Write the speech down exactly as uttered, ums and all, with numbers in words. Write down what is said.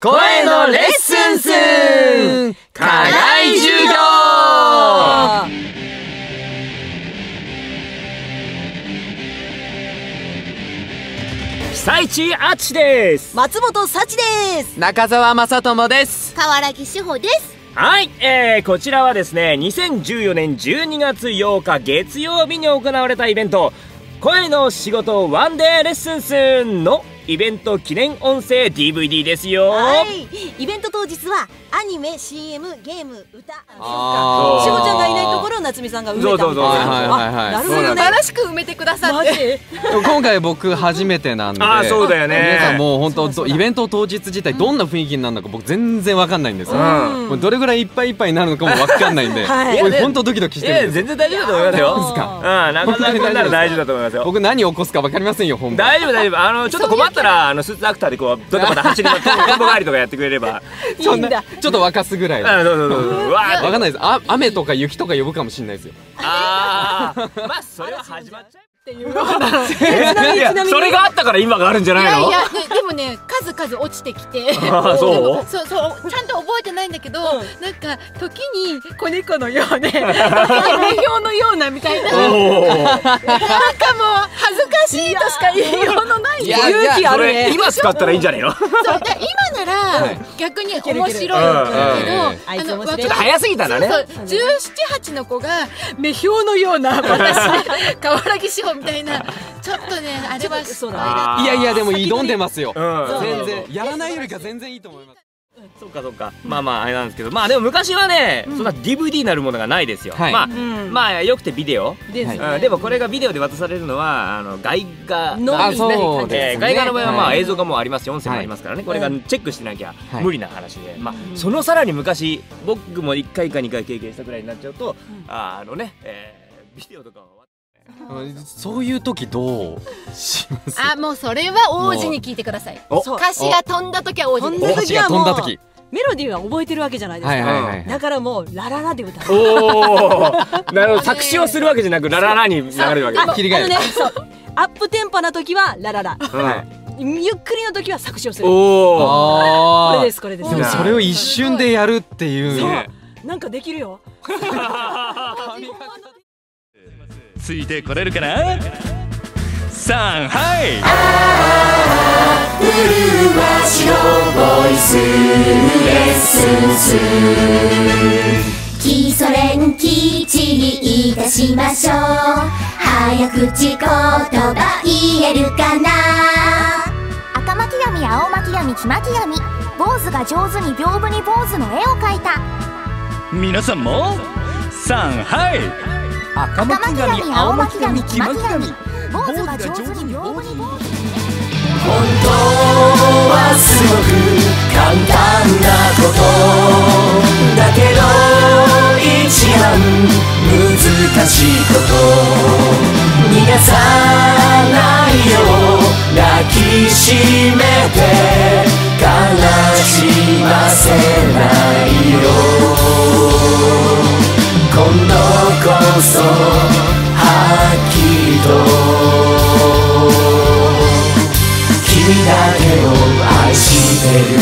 声のレッスンスン課外授業。 久市あっちです。 松本幸です。 中澤正智です。 河原木志保です。 はい、えー、こちらはですねにせんじゅうよねんじゅうにがつようか月曜日に行われたイベント声の仕事ワンデーレッスンスンのイベント記念音声 ディーブイディー ですよ。 はい、イベント当日はアニメ、シーエム、ゲーム、歌、 あーしほちゃんがいないところを夏美さんが埋めたみたいな。 そうそうそうはいはいはいなるほどね。 素晴らしく埋めてくださって。 今回僕初めてなんで、 あーそうだよね。 皆さんもう本そうだそうだ当イベント当日自体どんな雰囲気になるのか僕全然わかんないんですよ。 うんもうどれぐらいいっぱいいっぱいになるのかもわかんないんで、 はいこれ本当ドキドキしいやてるんですよ。 全然大丈夫だと思いますよ。 そうですかうん、中澤君なら大丈夫だと思いますよ。 僕何起こすかわかりませんよ本番。 大丈夫大丈夫。あのちょっと困ったらあのスーツアクターでこうどこまで走り回ってコンボ帰りとかやってくれれば。 そんなちょっと沸かすぐらいで。 あ、そうそうそうそう。うわーわかんないです。あ、雨とか雪とか呼ぶかもしれないですよ。 あー、まあそれは始まっちゃう。 っていうような。 いやそれがあったから今があるんじゃないの？ いやいや、ででもね、数々落ちてきて。 あーそうそうそう、ちゃんと覚えてないんだけど、なんか時に子猫のようで、時に目標のようなみたいな。 おお。 なんかもう恥ずかしいとしか言いようのない。 いや勇気あそるね。 れ今使ったらいいんじゃないの？ そうで今なら逆に面白いけど、 うんうんあいつ面白いちょっと早すぎたんだね。 そうそう、じゅうなな、はちの子が目標のような私河原木志保みたいな、ちょっとねあれはそうだねあーいやいやでも挑んでますよ。 うん全然やらないよりか全然いいと思います。 そうかそうか。まあまああれなんですけど、まあでも昔はねそんな ディーブイディー なるものがないですよ。 はいまあんまあよくてビデオ。 ですね。 うんでもこれがビデオで渡されるのはあの外画のなんですね。 そうですねえー外画の場合はまはいあ映像がもうありますし音声もありますからね。これがチェックしてなきゃはい無理な話で、まあそのさらに昔僕もいっかいかにかい経験したくらいになっちゃうと、ああのね、えービデオとかは。 そういう時どうします？ あ、もうそれは王子に聞いてください。 おそう歌詞が飛んだ時は王子です。 飛んだ歌詞が飛んだ時。 メロディーは覚えてるわけじゃないですはいはいか。 はい。 だからもうラララで歌う。 おお。なるほど。作詞をするわけじゃなくラララに流れるわけ。 あ、 切り替えるあのね、そうアップテンポな時はラララ。 はいゆっくりの時は作詞をする。 おお。 ああ。 これですこれです。 でもそれを一瞬でやるっていうそうね。 なんかできるよ。 ついてこれるかな。さんはい基礎練きっちりいたしましょう。早口言葉言えるかな。 赤巻紙、青巻紙、黄巻紙、坊主が上手に屏風に坊主の絵を描いた。 皆さんもさんはい赤巻紙、青巻紙、黄巻紙、坊主が上手に屏風に坊主。 本当はすごく簡単なことだけど一番難しいこと。逃がさないよ抱きしめて悲しませないよ。今度こそはっきりと君だけを愛してる。